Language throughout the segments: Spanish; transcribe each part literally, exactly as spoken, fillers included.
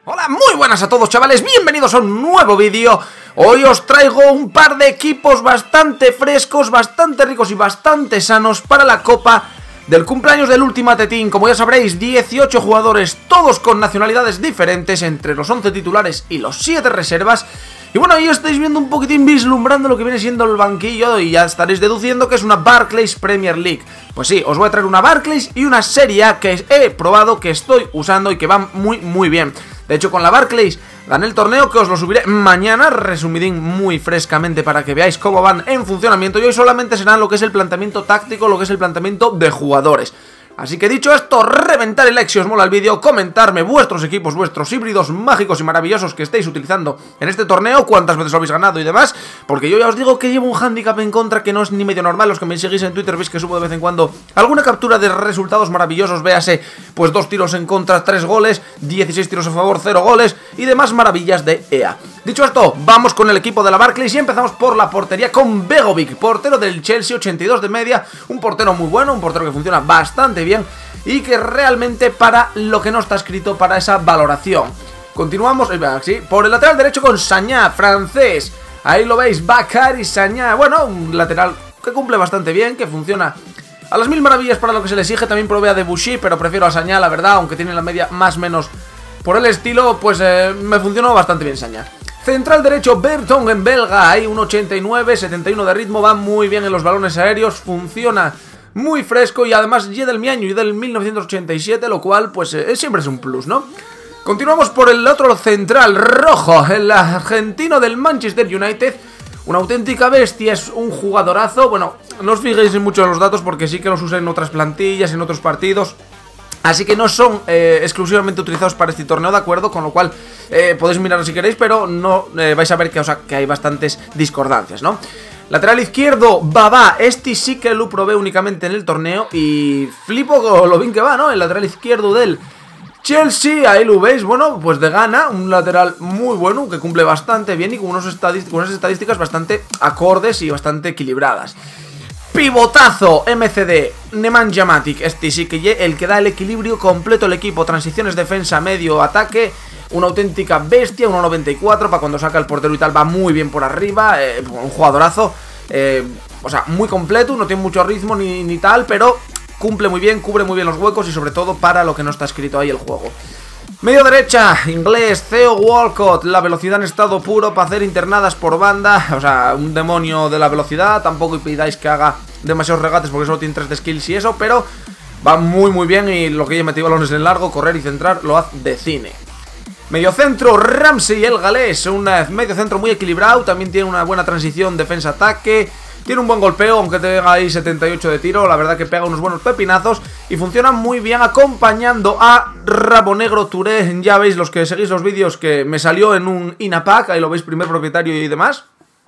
Hola, muy buenas a todos, chavales, bienvenidos a un nuevo vídeo. Hoy os traigo un par de equipos bastante frescos, bastante ricos y bastante sanos para la Copa del cumpleaños del Ultimate Team. Como ya sabréis, dieciocho jugadores, todos con nacionalidades diferentes, entre los once titulares y los siete reservas. Y bueno, ahí estáis viendo un poquitín vislumbrando lo que viene siendo el banquillo y ya estaréis deduciendo que es una Barclays Premier League. Pues sí, os voy a traer una Barclays y una Serie A que he probado, que estoy usando y que van muy muy bien. De hecho, con la Barclays gané el torneo, que os lo subiré mañana, resumidín muy frescamente para que veáis cómo van en funcionamiento. Y hoy solamente será lo que es el planteamiento táctico, lo que es el planteamiento de jugadores. Así que dicho esto, reventar el like si os mola el vídeo, comentarme vuestros equipos, vuestros híbridos mágicos y maravillosos que estéis utilizando en este torneo, cuántas veces lo habéis ganado y demás, porque yo ya os digo que llevo un handicap en contra que no es ni medio normal. Los que me seguís en Twitter veis que subo de vez en cuando alguna captura de resultados maravillosos, véase, pues dos tiros en contra, tres goles, dieciséis tiros a favor, cero goles y demás maravillas de E A. Dicho esto, vamos con el equipo de la Barclays y empezamos por la portería con Begovic, portero del Chelsea, ochenta y dos de media, un portero muy bueno, un portero que funciona bastante bien y que realmente para lo que no está escrito para esa valoración. Continuamos, sí, por el lateral derecho con Sagna, francés, ahí lo veis, Bakary Sagna, bueno, un lateral que cumple bastante bien, que funciona a las mil maravillas para lo que se le exige. También probé a Debuchy, pero prefiero a Sagna, la verdad, aunque tiene la media más o menos por el estilo, pues eh, me funcionó bastante bien Sagna. Central derecho, Vertonghen, belga, ahí un ochenta y nueve, setenta y uno de ritmo, va muy bien en los balones aéreos, funciona muy fresco y además ya del mi año y del mil novecientos ochenta y siete, lo cual pues eh, siempre es un plus, ¿no? Continuamos por el otro central, rojo, el argentino del Manchester United, una auténtica bestia, es un jugadorazo. Bueno, no os fijéis en mucho en los datos porque sí que los usé en otras plantillas, en otros partidos, así que no son eh, exclusivamente utilizados para este torneo, ¿de acuerdo? Con lo cual eh, podéis mirarlo si queréis, pero no eh, vais a ver que, o sea, que hay bastantes discordancias, ¿no? Lateral izquierdo, Baba, este sí que lo probé únicamente en el torneo y flipo con lo bien que va, ¿no? El lateral izquierdo del Chelsea, ahí lo veis, bueno, pues de gana, un lateral muy bueno, que cumple bastante bien y con, unos estadístic con unas estadísticas bastante acordes y bastante equilibradas. Pivotazo, M C D, Nemanja Matic, este sí que el que da el equilibrio completo al equipo, transiciones, defensa, medio, ataque, una auténtica bestia, uno noventa y cuatro, para cuando saca el portero y tal, va muy bien por arriba, eh, un jugadorazo, eh, o sea, muy completo, no tiene mucho ritmo ni, ni tal, pero cumple muy bien, cubre muy bien los huecos y sobre todo para lo que no está escrito ahí el juego. Medio derecha, inglés, Theo Walcott, la velocidad en estado puro para hacer internadas por banda, o sea, un demonio de la velocidad. Tampoco pidáis que haga demasiados regates porque solo tiene tres de skills y eso, pero va muy muy bien y lo que ella metió balones en largo, correr y centrar, lo hace de cine. Medio centro, Ramsey, el galés, un medio centro muy equilibrado, también tiene una buena transición defensa-ataque. Tiene un buen golpeo, aunque tenga ahí setenta y ocho de tiro, la verdad que pega unos buenos pepinazos y funciona muy bien acompañando a Rabonegro Touré. Ya veis, los que seguís los vídeos, que me salió en un INAPAC, ahí lo veis, primer propietario y demás.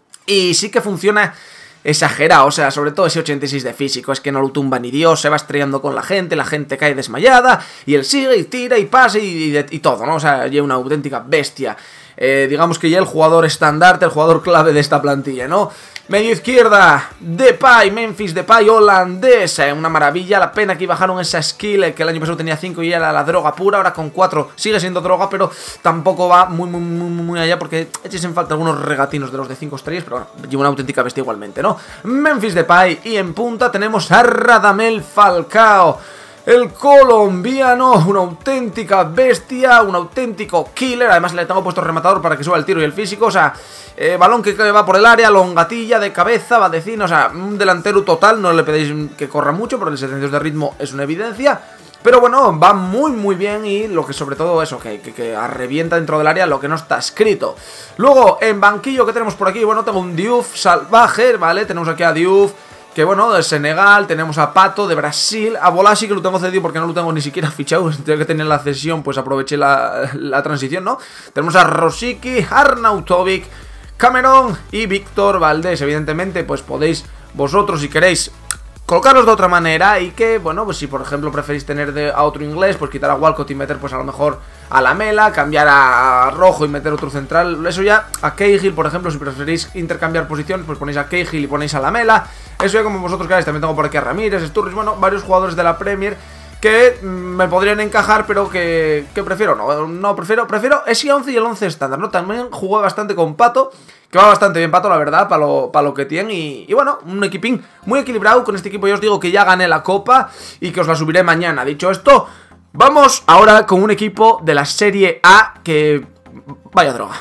Y sí que funciona exagerado, o sea, sobre todo ese ochenta y seis de físico, es que no lo tumba ni Dios, se va estrellando con la gente, la gente cae desmayada y él sigue y tira y pasa y, y, y todo, ¿no? O sea, ya una auténtica bestia. Eh, digamos que ya el jugador estandarte, el jugador clave de esta plantilla, ¿no? Medio izquierda, Depay, Memphis Depay, holandés, eh, una maravilla. La pena que bajaron esa skill, eh, que el año pasado tenía cinco y era la droga pura, ahora con cuatro sigue siendo droga, pero tampoco va muy muy muy muy allá porque eches en falta algunos regatinos de los de cinco estrellas, pero bueno, lleva una auténtica bestia igualmente, ¿no? Memphis Depay, y en punta tenemos a Radamel Falcao, el colombiano, una auténtica bestia, un auténtico killer. Además le tengo puesto rematador para que suba el tiro y el físico, o sea, eh, balón que va por el área, longatilla de cabeza, va de cine, o sea, un delantero total. No le pedéis que corra mucho, pero el setenta y dos de ritmo es una evidencia. Pero bueno, va muy muy bien y lo que sobre todo eso, que, que, que revienta dentro del área lo que no está escrito. Luego, en banquillo, ¿qué tenemos por aquí? Bueno, tengo un Diouf salvaje, ¿vale? Tenemos aquí a Diouf, que bueno, de Senegal, tenemos a Pato de Brasil, a Bolasie, que lo tengo cedido porque no lo tengo ni siquiera fichado, tenía que tener la cesión, pues aproveché la, la transición, ¿no? Tenemos a Rosicky, Arnautovic, Cameron y Víctor Valdés. Evidentemente, pues podéis vosotros, si queréis, colocarlos de otra manera y que, bueno, pues si por ejemplo preferís tener de, a otro inglés, pues quitar a Walcott y meter pues a lo mejor a Lamela, cambiar a, a Rojo y meter otro central, eso ya, a Cahill, por ejemplo, si preferís intercambiar posiciones, pues ponéis a Cahill y ponéis a Lamela, eso ya como vosotros queráis. También tengo por aquí a Ramírez, Sturridge, bueno, varios jugadores de la Premier que me podrían encajar, pero que, que prefiero no, no prefiero, prefiero ese once y el once estándar, ¿no? También jugué bastante con Pato, que va bastante bien Pato, la verdad, para lo, pa lo que tiene, y, y bueno, un equipín muy equilibrado. Con este equipo yo os digo que ya gané la copa y que os la subiré mañana. Dicho esto, vamos ahora con un equipo de la Serie A que... vaya droga.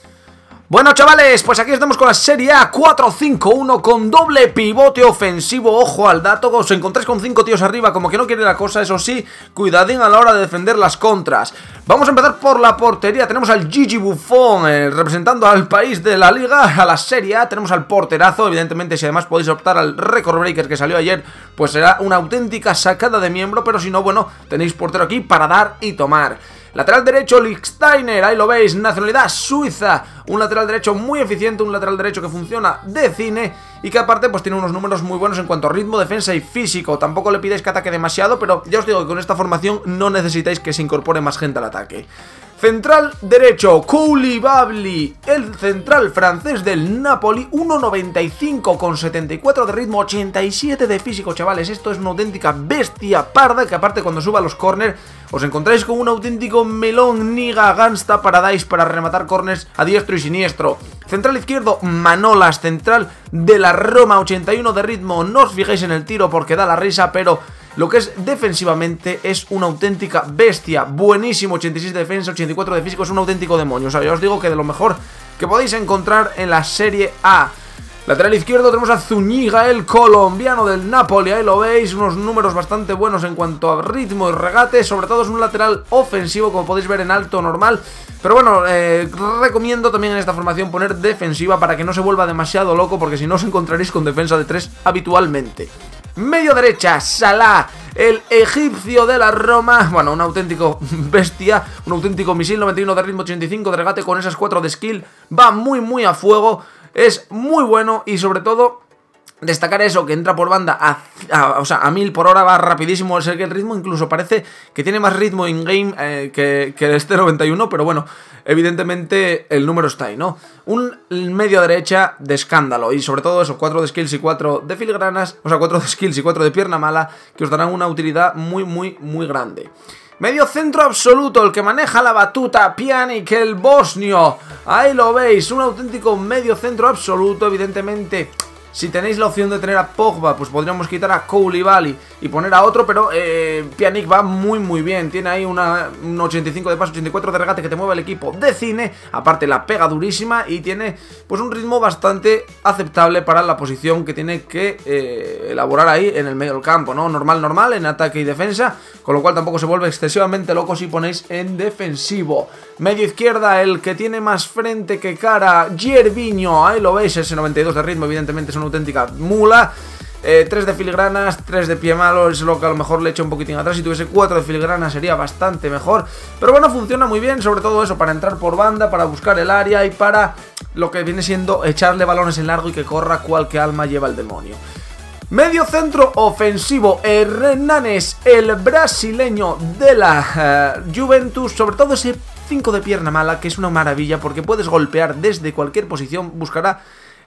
Bueno, chavales, pues aquí estamos con la Serie A cuatro cinco uno con doble pivote ofensivo. Ojo al dato, os encontráis con cinco tíos arriba, como que no quiere la cosa. Eso sí, cuidadín a la hora de defender las contras. Vamos a empezar por la portería. Tenemos al Gigi Buffon eh, representando al país de la liga, a la Serie A. Tenemos al porterazo, evidentemente si además podéis optar al Record Breaker que salió ayer, pues será una auténtica sacada de miembro. Pero si no, bueno, tenéis portero aquí para dar y tomar. Lateral derecho, Lichtsteiner, ahí lo veis, nacionalidad suiza. Un lateral derecho muy eficiente, un lateral derecho que funciona de cine y que aparte pues tiene unos números muy buenos en cuanto a ritmo, defensa y físico. Tampoco le pidáis que ataque demasiado, pero ya os digo que con esta formación no necesitáis que se incorpore más gente al ataque. Central derecho, Koulibaly, el central francés del Napoli, uno noventa y cinco con setenta y cuatro de ritmo, ochenta y siete de físico, chavales. Esto es una auténtica bestia parda, que aparte cuando suba a los corners os encontráis con un auténtico melón Niga Gansta Paradise para rematar corners a diestro y siniestro. Central izquierdo, Manolas, central de la Roma, ochenta y uno de ritmo. No os fijéis en el tiro porque da la risa, pero lo que es defensivamente es una auténtica bestia. Buenísimo, ochenta y seis de defensa, ochenta y cuatro de físico, es un auténtico demonio. O sea, ya os digo que de lo mejor que podéis encontrar en la Serie A. Lateral izquierdo tenemos a Zúñiga, el colombiano del Napoli, ahí lo veis, unos números bastante buenos en cuanto a ritmo y regate. Sobre todo es un lateral ofensivo, como podéis ver en alto normal. Pero bueno, eh, recomiendo también en esta formación poner defensiva para que no se vuelva demasiado loco, porque si no os encontraréis con defensa de tres habitualmente. Medio derecha, Salah, el egipcio de la Roma. Bueno, un auténtico bestia, un auténtico misil, noventa y uno de ritmo, ochenta y cinco de regate con esas cuatro de skill. Va muy muy a fuego, es muy bueno y sobre todo destacar eso, que entra por banda a, a, o sea, a mil por hora, va rapidísimo. Es el que el ritmo incluso parece que tiene más ritmo in-game eh, que, que este noventa y uno, pero bueno, evidentemente el número está ahí, ¿no? Un medio derecha de escándalo y sobre todo eso, cuatro de skills y cuatro de filigranas, o sea, cuatro de skills y cuatro de pierna mala, que os darán una utilidad muy, muy, muy grande. Medio centro absoluto, el que maneja la batuta, Pjanic, el bosnio. Ahí lo veis, un auténtico medio centro absoluto, evidentemente. Si tenéis la opción de tener a Pogba, pues podríamos quitar a Koulibaly y poner a otro, pero eh, Pjanic va muy muy bien. Tiene ahí una, un ochenta y cinco de paso, ochenta y cuatro de regate que te mueve el equipo de cine. Aparte la pega durísima y tiene pues un ritmo bastante aceptable para la posición que tiene que eh, elaborar ahí en el medio del campo, ¿no? Normal, normal, en ataque y defensa, con lo cual tampoco se vuelve excesivamente loco si ponéis en defensivo. Medio izquierda, el que tiene más frente que cara, Gervinho, ahí lo veis, ese noventa y dos de ritmo, evidentemente es una auténtica mula. eh, tres de filigranas, tres de pie malo, es lo que a lo mejor le echa un poquitín atrás. Si tuviese cuatro de filigranas sería bastante mejor, pero bueno, funciona muy bien, sobre todo eso, para entrar por banda, para buscar el área y para lo que viene siendo echarle balones en largo y que corra cual que alma lleva el demonio. Medio centro ofensivo, Hernández, el brasileño de la uh, Juventus, sobre todo ese cinco de pierna mala, que es una maravilla porque puedes golpear desde cualquier posición, buscará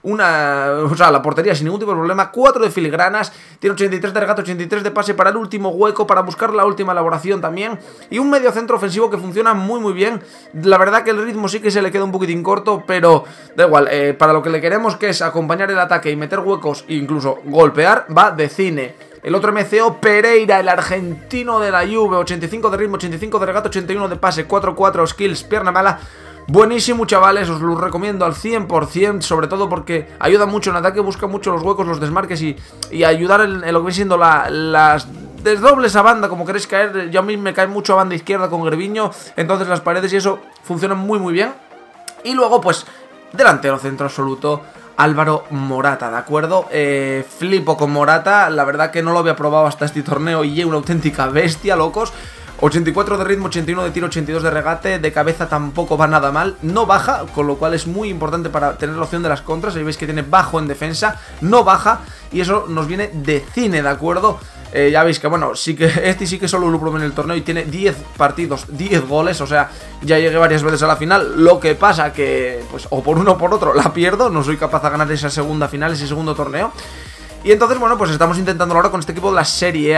una, o sea, la portería sin ningún tipo de problema. Cuatro de filigranas, tiene ochenta y tres de regate, ochenta y tres de pase para el último hueco, para buscar la última elaboración también. Y un medio centro ofensivo que funciona muy muy bien. La verdad que el ritmo sí que se le queda un poquitín corto, pero da igual, eh, para lo que le queremos, que es acompañar el ataque y meter huecos e incluso golpear, va de cine. El otro M C O, Pereira, el argentino de la Juve, ochenta y cinco de ritmo, ochenta y cinco de regate, ochenta y uno de pase, cuatro cuatro skills, pierna mala. Buenísimo, chavales, os lo recomiendo al cien por cien, sobre todo porque ayuda mucho en ataque, busca mucho los huecos, los desmarques y, y ayudar en, en lo que viene siendo la, las desdobles a banda, como queréis caer. Yo a mí me cae mucho a banda izquierda con Gervinho, entonces las paredes y eso funcionan muy muy bien. Y luego pues delantero centro absoluto, Álvaro Morata, ¿de acuerdo? Eh, flipo con Morata, la verdad que no lo había probado hasta este torneo y es una auténtica bestia, locos. ochenta y cuatro de ritmo, ochenta y uno de tiro, ochenta y dos de regate, de cabeza tampoco va nada mal, no baja, con lo cual es muy importante para tener la opción de las contras. Ahí veis que tiene bajo en defensa, no baja, y eso nos viene de cine, ¿de acuerdo? Eh, ya veis que, bueno, sí que este sí que solo lo probé en el torneo y tiene diez partidos, diez goles, o sea, ya llegué varias veces a la final. Lo que pasa que, pues, o por uno o por otro la pierdo, no soy capaz de ganar esa segunda final, ese segundo torneo. Y entonces, bueno, pues estamos intentando ahora con este equipo de la Serie A.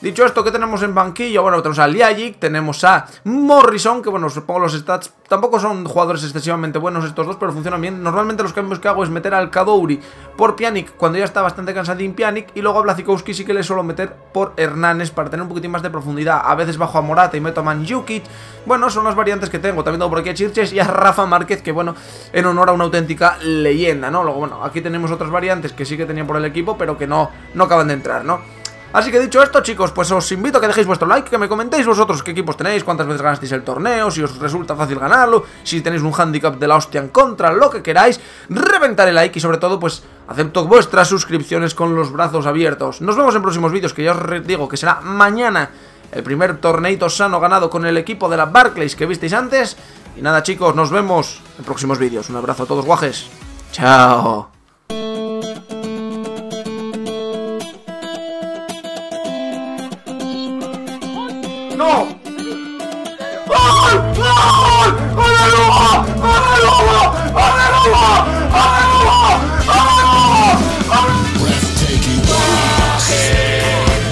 Dicho esto, ¿qué tenemos en banquillo? Bueno, tenemos a Ljajic, tenemos a Morrison, que bueno, supongo los stats tampoco son jugadores excesivamente buenos estos dos, pero funcionan bien. Normalmente los cambios que hago es meter al Kadowri por Pjanic cuando ya está bastante cansadín Pjanic, y luego a Błaszczykowski sí que le suelo meter por Hernández para tener un poquitín más de profundidad. A veces bajo a Morata y meto a Mandzukic. Bueno, son las variantes que tengo. También tengo por aquí a Chirches y a Rafa Márquez, que bueno, en honor a una auténtica leyenda, ¿no? Luego, bueno, aquí tenemos otras variantes que sí que tenían por el equipo, pero que no, no acaban de entrar, ¿no? Así que dicho esto, chicos, pues os invito a que dejéis vuestro like, que me comentéis vosotros qué equipos tenéis, cuántas veces ganasteis el torneo, si os resulta fácil ganarlo, si tenéis un handicap de la hostia en contra, lo que queráis. Reventar el like y sobre todo, pues, acepto vuestras suscripciones con los brazos abiertos. Nos vemos en próximos vídeos, que ya os digo que será mañana el primer torneito sano ganado con el equipo de la Barclays que visteis antes. Y nada, chicos, nos vemos en próximos vídeos. Un abrazo a todos, guajes. Chao. ¡No! ¡Gol! ¡Gol! ¡Gol de Lugo! ¡Gol de Lugo! ¡Gol de Lugo! ¡Gol de Lugo! ¡Gol de Lugo! Breathtaking. Guaje,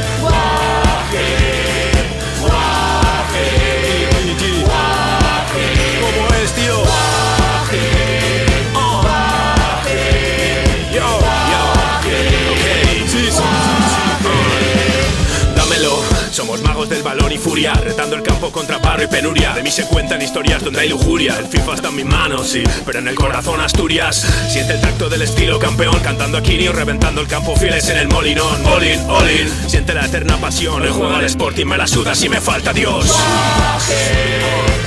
guaje, guaje, guaje. ¿Cómo es, tío? Guaje, guaje. Yo, yo, ok. Sí, sí, sí, sí. Dámelo. Somos magos del balón y furia, retando el campo contra paro y penuria. De mí se cuentan historias donde hay lujuria. El FIFA está en mis manos, sí, pero en el corazón Asturias. Siente el tacto del estilo campeón, cantando a Kirio, reventando el campo fieles en el molinón. All in, all in, siente la eterna pasión. El juego al Sporting me la suda si me falta Dios. Guaje,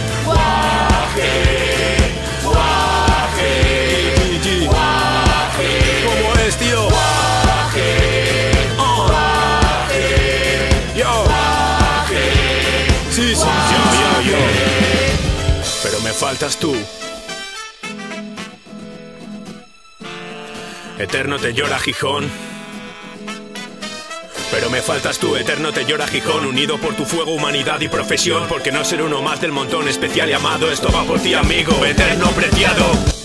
guaje, guaje, guaje. ¿Cómo es, tío? Guaje, guaje, yo. Sí, sí, yo, yo, yo. Pero me faltas tú. Eterno te llora Gijón. Pero me faltas tú, eterno te llora Gijón. Unido por tu fuego, humanidad y profesión. Porque no ser uno más del montón, especial y amado. Esto va por ti, amigo, eterno preciado.